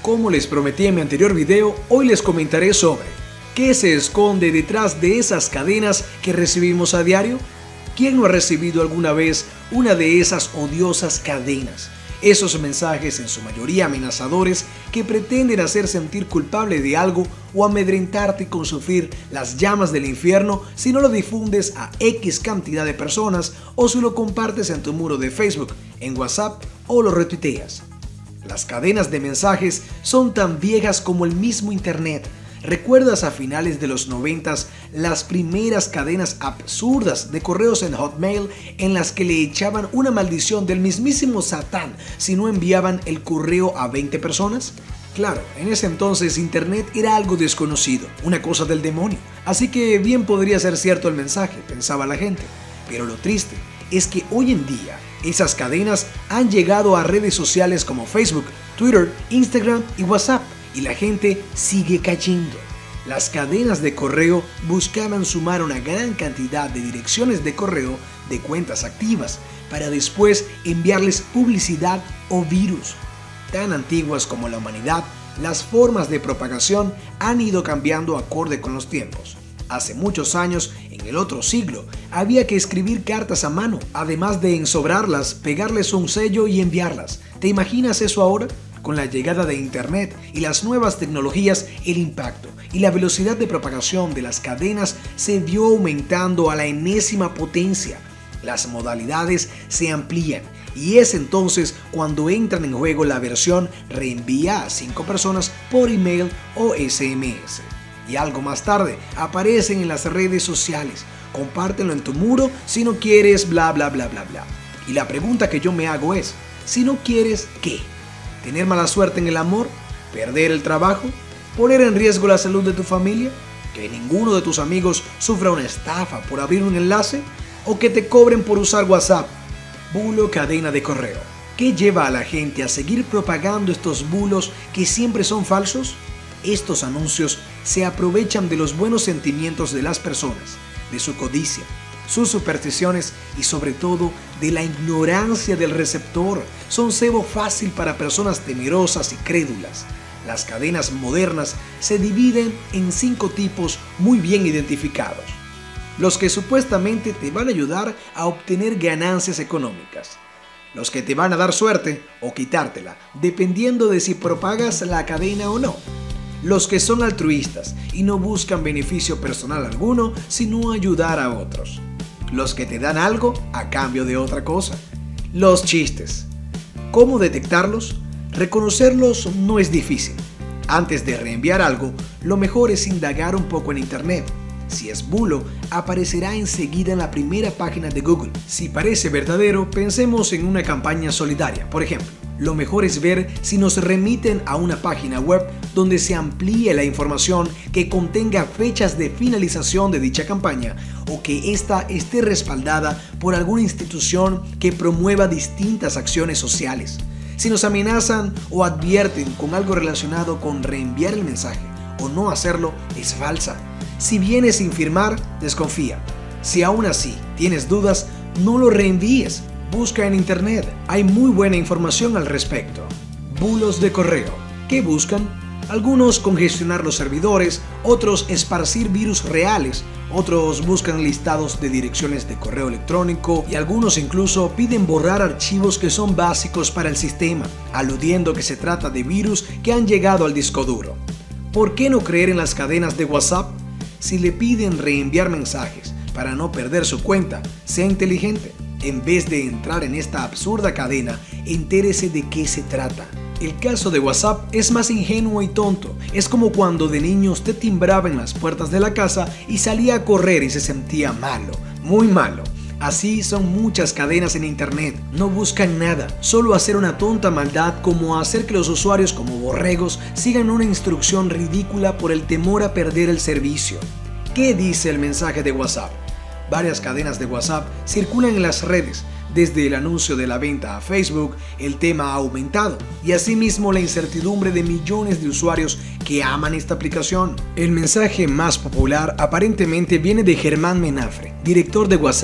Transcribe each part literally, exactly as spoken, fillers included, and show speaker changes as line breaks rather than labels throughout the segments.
Como les prometí en mi anterior video, hoy les comentaré sobre ¿qué se esconde detrás de esas cadenas que recibimos a diario? ¿Quién no ha recibido alguna vez una de esas odiosas cadenas? Esos mensajes, en su mayoría amenazadores, que pretenden hacer sentir culpable de algo o amedrentarte con sufrir las llamas del infierno si no lo difundes a X cantidad de personas o si lo compartes en tu muro de Facebook, en WhatsApp o lo retuiteas. Las cadenas de mensajes son tan viejas como el mismo Internet. ¿Recuerdas a finales de los noventas las primeras cadenas absurdas de correos en Hotmail en las que le echaban una maldición del mismísimo Satán si no enviaban el correo a veinte personas? Claro, en ese entonces Internet era algo desconocido, una cosa del demonio, así que bien podría ser cierto el mensaje, pensaba la gente. Pero lo triste es que hoy en día esas cadenas han llegado a redes sociales como Facebook, Twitter, Instagram y WhatsApp, y la gente sigue cayendo. Las cadenas de correo buscaban sumar una gran cantidad de direcciones de correo de cuentas activas para después enviarles publicidad o virus. Tan antiguas como la humanidad, las formas de propagación han ido cambiando acorde con los tiempos. Hace muchos años, en el otro siglo, había que escribir cartas a mano, además de ensobrarlas, pegarles un sello y enviarlas. ¿Te imaginas eso ahora? Con la llegada de Internet y las nuevas tecnologías, el impacto y la velocidad de propagación de las cadenas se vio aumentando a la enésima potencia. Las modalidades se amplían y es entonces cuando entran en juego la versión reenvía a cinco personas por email o S M S. Y algo más tarde aparecen en las redes sociales. Compártelo en tu muro si no quieres bla bla bla bla bla. Y la pregunta que yo me hago es, si no quieres, ¿qué? ¿Tener mala suerte en el amor? ¿Perder el trabajo? ¿Poner en riesgo la salud de tu familia? ¿Que ninguno de tus amigos sufra una estafa por abrir un enlace? ¿O que te cobren por usar WhatsApp? Bulo cadena de correo. ¿Qué lleva a la gente a seguir propagando estos bulos que siempre son falsos? Estos anuncios se aprovechan de los buenos sentimientos de las personas, de su codicia, sus supersticiones y sobre todo de la ignorancia del receptor. Son cebo fácil para personas temerosas y crédulas. Las cadenas modernas se dividen en cinco tipos muy bien identificados. Los que supuestamente te van a ayudar a obtener ganancias económicas. Los que te van a dar suerte o quitártela, dependiendo de si propagas la cadena o no. Los que son altruistas y no buscan beneficio personal alguno, sino ayudar a otros. Los que te dan algo a cambio de otra cosa. Los chistes. ¿Cómo detectarlos? Reconocerlos no es difícil. Antes de reenviar algo, lo mejor es indagar un poco en Internet. Si es bulo, aparecerá enseguida en la primera página de Google. Si parece verdadero, pensemos en una campaña solidaria, por ejemplo. Lo mejor es ver si nos remiten a una página web donde se amplíe la información que contenga fechas de finalización de dicha campaña o que ésta esté respaldada por alguna institución que promueva distintas acciones sociales. Si nos amenazan o advierten con algo relacionado con reenviar el mensaje o no hacerlo, es falsa. Si viene sin firmar, desconfía. Si aún así tienes dudas, no lo reenvíes. Busca en Internet, hay muy buena información al respecto. Bulos de correo. ¿Qué buscan? Algunos congestionar los servidores, otros esparcir virus reales, otros buscan listados de direcciones de correo electrónico y algunos incluso piden borrar archivos que son básicos para el sistema, aludiendo que se trata de virus que han llegado al disco duro. ¿Por qué no creer en las cadenas de WhatsApp? Si le piden reenviar mensajes para no perder su cuenta, sea inteligente. En vez de entrar en esta absurda cadena, entérese de qué se trata. El caso de WhatsApp es más ingenuo y tonto. Es como cuando de niño usted timbraba en las puertas de la casa y salía a correr y se sentía malo, muy malo. Así son muchas cadenas en Internet. No buscan nada, solo hacer una tonta maldad como hacer que los usuarios como borregos sigan una instrucción ridícula por el temor a perder el servicio. ¿Qué dice el mensaje de WhatsApp? Varias cadenas de WhatsApp circulan en las redes. Desde el anuncio de la venta a Facebook, el tema ha aumentado y asimismo la incertidumbre de millones de usuarios que aman esta aplicación. El mensaje más popular aparentemente viene de Germán Menafre, director de WhatsApp,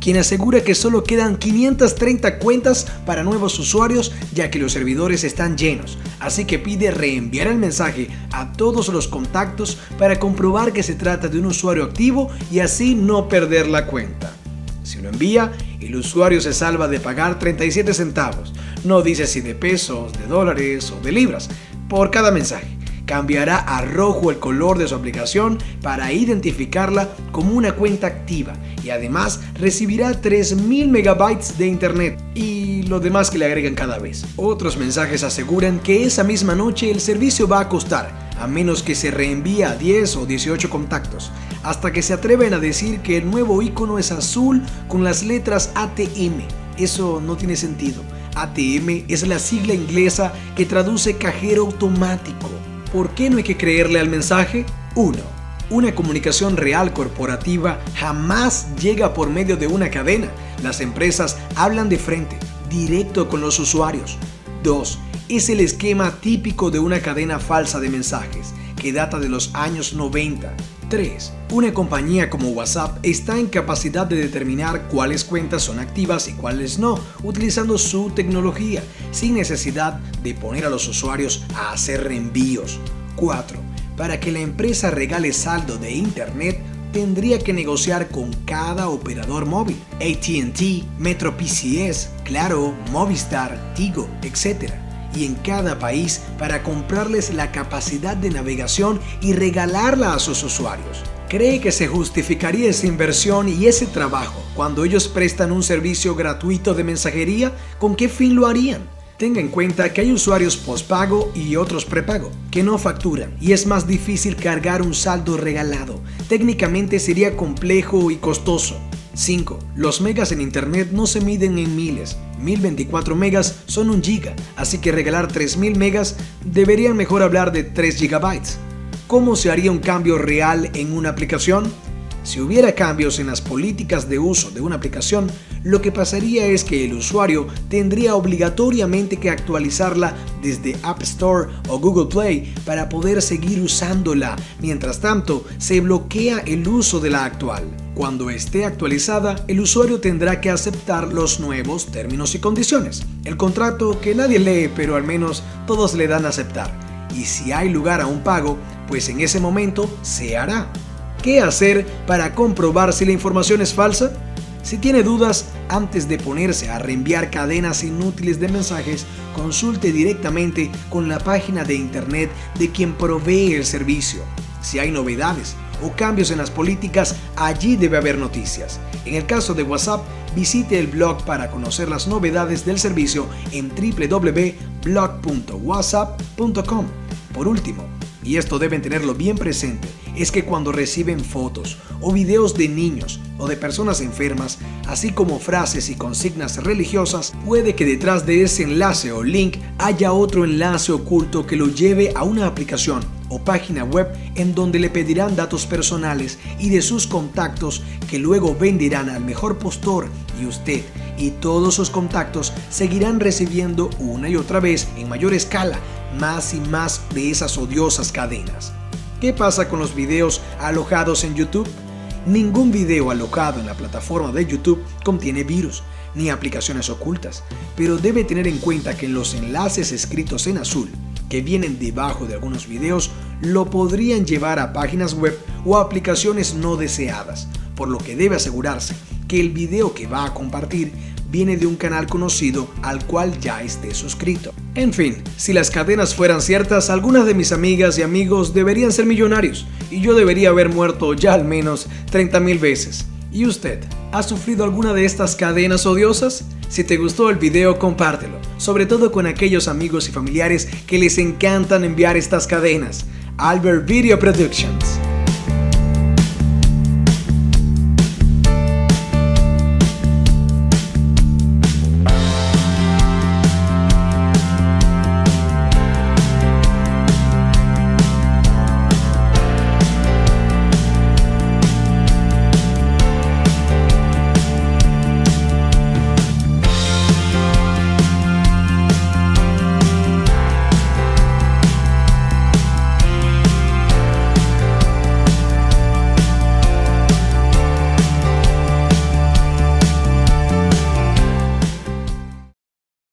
quien asegura que solo quedan quinientas treinta cuentas para nuevos usuarios ya que los servidores están llenos, así que pide reenviar el mensaje a todos los contactos para comprobar que se trata de un usuario activo y así no perder la cuenta. Si lo envía, el usuario se salva de pagar treinta y siete centavos, no dice si de pesos, de dólares o de libras, por cada mensaje. Cambiará a rojo el color de su aplicación para identificarla como una cuenta activa y además recibirá tres mil megabytes de internet y lo demás que le agregan cada vez. Otros mensajes aseguran que esa misma noche el servicio va a costar, a menos que se reenvíe a diez o dieciocho contactos, hasta que se atreven a decir que el nuevo icono es azul con las letras A T M. Eso no tiene sentido. A T M es la sigla inglesa que traduce cajero automático. ¿Por qué no hay que creerle al mensaje? uno. Una comunicación real corporativa jamás llega por medio de una cadena. Las empresas hablan de frente, directo con los usuarios. dos. Es el esquema típico de una cadena falsa de mensajes, que data de los años noventa. tres. Una compañía como WhatsApp está en capacidad de determinar cuáles cuentas son activas y cuáles no, utilizando su tecnología, sin necesidad de poner a los usuarios a hacer reenvíos. cuatro. Para que la empresa regale saldo de internet, tendría que negociar con cada operador móvil, A T and T, Metro P C S, Claro, Movistar, Tigo, etcétera. Y en cada país para comprarles la capacidad de navegación y regalarla a sus usuarios. ¿Cree que se justificaría esa inversión y ese trabajo cuando ellos prestan un servicio gratuito de mensajería? ¿Con qué fin lo harían? Tenga en cuenta que hay usuarios postpago y otros prepago que no facturan y es más difícil cargar un saldo regalado. Técnicamente sería complejo y costoso. cinco. Los megas en internet no se miden en miles. mil veinticuatro megas son un giga, así que regalar tres mil megas deberían mejor hablar de tres gigabytes. ¿Cómo se haría un cambio real en una aplicación? Si hubiera cambios en las políticas de uso de una aplicación, lo que pasaría es que el usuario tendría obligatoriamente que actualizarla desde App Store o Google Play para poder seguir usándola. Mientras tanto, se bloquea el uso de la actual. Cuando esté actualizada, el usuario tendrá que aceptar los nuevos términos y condiciones. El contrato que nadie lee, pero al menos todos le dan a aceptar. Y si hay lugar a un pago, pues en ese momento se hará. ¿Qué hacer para comprobar si la información es falsa? Si tiene dudas, antes de ponerse a reenviar cadenas inútiles de mensajes, consulte directamente con la página de internet de quien provee el servicio. Si hay novedades o cambios en las políticas, allí debe haber noticias. En el caso de WhatsApp, visite el blog para conocer las novedades del servicio en w w w punto blog punto whatsapp punto com. Por último, y esto deben tenerlo bien presente, es que cuando reciben fotos o videos de niños o de personas enfermas, así como frases y consignas religiosas, puede que detrás de ese enlace o link haya otro enlace oculto que lo lleve a una aplicación o página web en donde le pedirán datos personales y de sus contactos que luego venderán al mejor postor, y usted y todos sus contactos seguirán recibiendo una y otra vez en mayor escala más y más de esas odiosas cadenas. ¿Qué pasa con los videos alojados en YouTube? Ningún video alojado en la plataforma de YouTube contiene virus ni aplicaciones ocultas, pero debe tener en cuenta que los enlaces escritos en azul que vienen debajo de algunos videos lo podrían llevar a páginas web o a aplicaciones no deseadas, por lo que debe asegurarse que el video que va a compartir viene de un canal conocido al cual ya esté suscrito. En fin, si las cadenas fueran ciertas, algunas de mis amigas y amigos deberían ser millonarios y yo debería haber muerto ya al menos treinta mil veces. ¿Y usted? ¿Ha sufrido alguna de estas cadenas odiosas? Si te gustó el video, compártelo, sobre todo con aquellos amigos y familiares que les encantan enviar estas cadenas. Albert Video Productions.